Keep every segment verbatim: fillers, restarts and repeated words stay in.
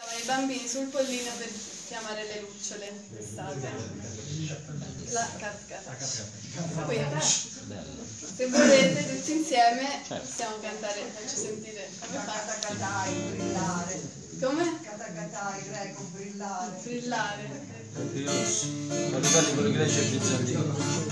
I bambini sul pollino per chiamare le lucciole d'estate. La cascata. Quindi, se volete tutti insieme possiamo cantare, faccio sentire come fa. Catacatai, brillare. Come? Catacatai, greco, brillare. Brillare. A livello quello greco e bizantino.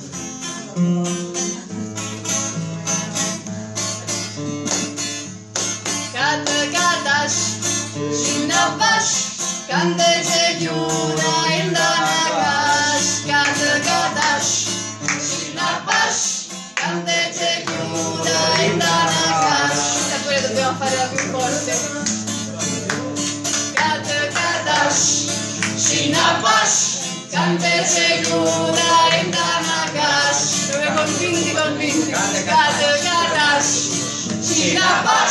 Katakatash, Shinabash, Kandete Gyura Indanagash. Katakatash, Shinabash, Kandete Gyura Indanagash. E poi dobbiamo fare la più forte. Katakatash, Shinabash, Kandete Gyura Indanagash. Dove convinti, convinti. Katakatash, Shinabash.